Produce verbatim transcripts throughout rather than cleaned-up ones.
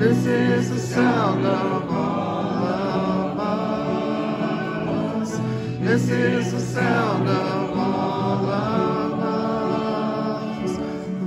This is the sound of all of us. This is the sound of all of us.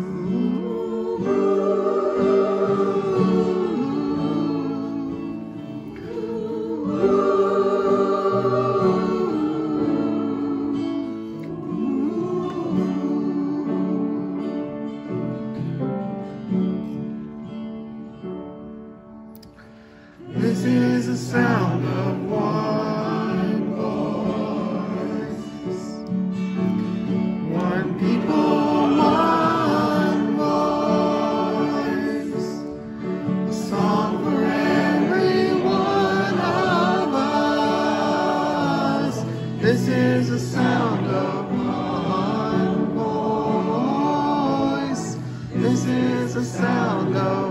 This is the sound of one voice, one people, one voice, a song for every one of us. This is the sound of one voice. This is the sound of